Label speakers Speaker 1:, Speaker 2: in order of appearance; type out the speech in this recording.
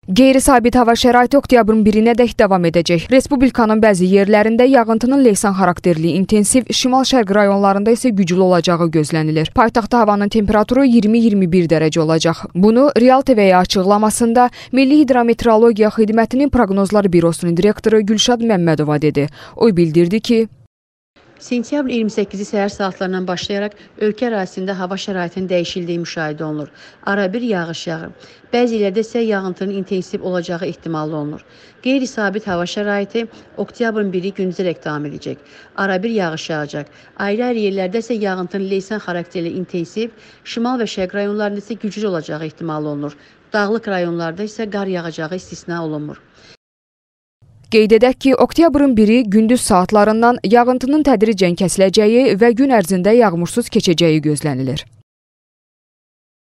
Speaker 1: Qeyri-sabit hava şəraiti oktyabrın 1-nədək davam edəcək. Respublikanın bəzi yerlərində yağıntının leysan xarakterli, intensiv, şimal-şərq rayonlarında isə güclü olacağı gözlənilir. Paytaxtda havanın temperaturu 20-21 dərəcə olacaq. Bunu Real TV-yə açıqlamasında Milli Hidrometeorologiya Xidmətinin Proqnozlar Bürosunun direktoru Gülşad Məmmədova dedi. O bildirdi ki,
Speaker 2: Sentyabr 28-i səhər saatlarından başlayaraq ölkə ərazisində hava şəraitinin dəyişildiyi müşahidə olunur. Arabir yağış yağır. Bəzi yerlərdə isə yağıntının intensiv olacağı ehtimallı olunur. Qeyri-sabit hava şəraiti oktyabrın 1-i gündüzərək davam edəcək. Arabir yağış yağacaq. Ayrı-ayrı yerlərdə isə yağıntının leysan xarakterli intensiv, şimal və şərq rayonlarında isə güclü olacağı ehtimallı olunur. Dağlıq rayonlarda isə qar yağacağı istisna olunmur.
Speaker 1: Qeyd edək ki, oktyabrın 1-i gündüz saatlarından yağıntının tədricən kəsiləcəyi və gün ərzində yağmursuz keçəcəyi gözlənilir.